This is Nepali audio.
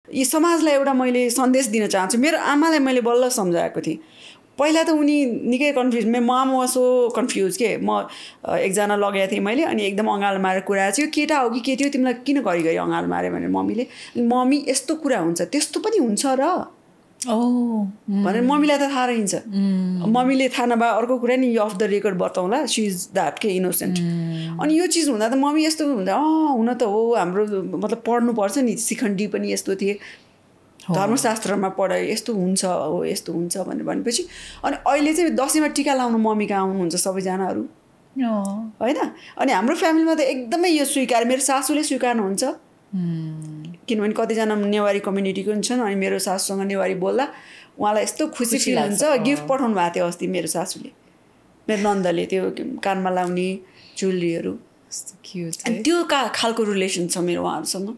यो समाजलाई एउटा मैले सन्देश दिन चाहन्छु मेरो आमालाई मैले बल्ल सम्झाएको थिएँ पहिला त उनी निकै confuse mum was so confuse के म एकजना लगेको थिएँ मैले अनि एकदम अँगालो मारेर कुरा चाहिँ यो केटा हो कि केटी हो तिमीलाई किन घरिघरि अँगालो माऱ्यो भने मम्मीले मम्मी यस्तो कुरा हुन्छ त्यस्तो पनि हुन्छ र भनेर मम्मीलाई त थाहा रहन्छ मम्मीले थाहा नभए अर्को कुरा नि यो अफ द रेकर्ड बताउँला सी इज द्याट के इनोसेन्ट अनि यो चिज हुँदा त मम्मी यस्तो हुँदा हुन त हो हाम्रो मतलब पढ्नुपर्छ नि शिखण्डी पनि यस्तो थिए धर्मशास्त्रमा पढायो यस्तो हुन्छ हो यस्तो हुन्छ भनेपछि अनि अहिले चाहिँ दसैँमा टिका लाउनु मम्मी कहाँ आउनुहुन्छ सबैजनाहरू होइन अनि हाम्रो फ्यामिलीमा त एकदमै यो स्वीकार मेरो सासूले स्वीकार्नुहुन्छ किनभने कतिजना नेवारी कम्युनिटीको पनि छन् अनि मेरो सासूसँग नेवारी बोल्दा उहाँलाई यस्तो खुसी फिल हुन्छ गिफ्ट पठाउनु भएको थियो अस्ति मेरो सासूले मेरो नन्दले त्यो कानमा लाउने ज्वेलरीहरू क्युट त्यो खालको रिलेसन छ मेरो उहाँहरूसँग